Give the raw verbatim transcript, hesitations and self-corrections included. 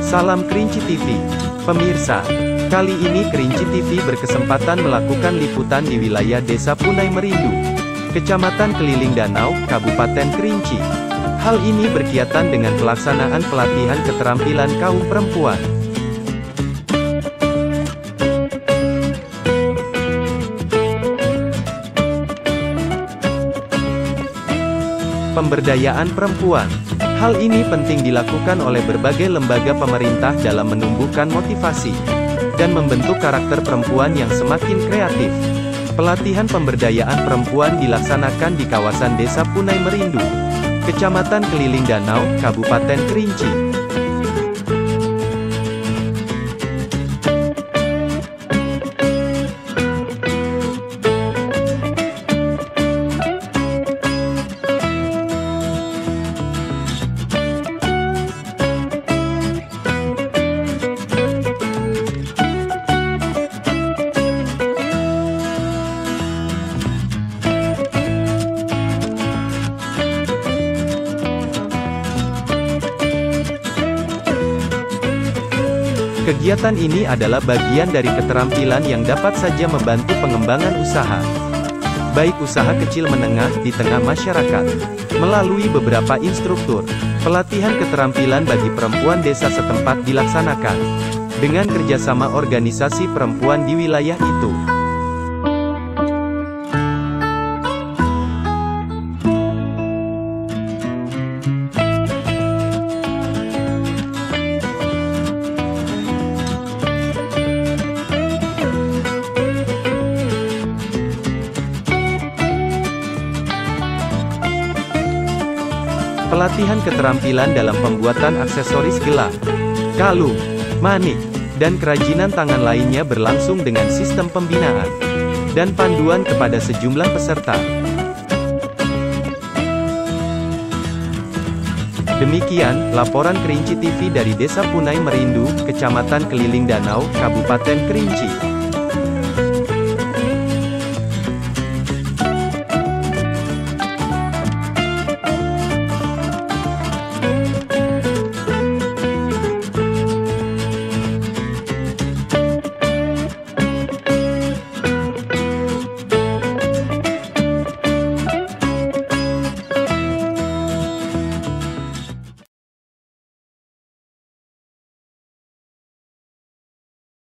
Salam Kerinci T V. Pemirsa, kali ini Kerinci T V berkesempatan melakukan liputan di wilayah Desa Punai Merindu, Kecamatan Keliling Danau, Kabupaten Kerinci. Hal ini berkaitan dengan pelaksanaan pelatihan keterampilan kaum perempuan. Pemberdayaan perempuan. Hal ini penting dilakukan oleh berbagai lembaga pemerintah dalam menumbuhkan motivasi dan membentuk karakter perempuan yang semakin kreatif. Pelatihan pemberdayaan perempuan dilaksanakan di kawasan Desa Punai Merindu, Kecamatan Keliling Danau, Kabupaten Kerinci. Kegiatan ini adalah bagian dari keterampilan yang dapat saja membantu pengembangan usaha, baik usaha kecil menengah di tengah masyarakat. Melalui beberapa instruktur, pelatihan keterampilan bagi perempuan desa setempat dilaksanakan, dengan kerjasama organisasi perempuan di wilayah itu. Pelatihan keterampilan dalam pembuatan aksesoris gelang, kalung, manik, dan kerajinan tangan lainnya berlangsung dengan sistem pembinaan dan panduan kepada sejumlah peserta. Demikian, laporan Kerinci T V dari Desa Punai Merindu, Kecamatan Keliling Danau, Kabupaten Kerinci.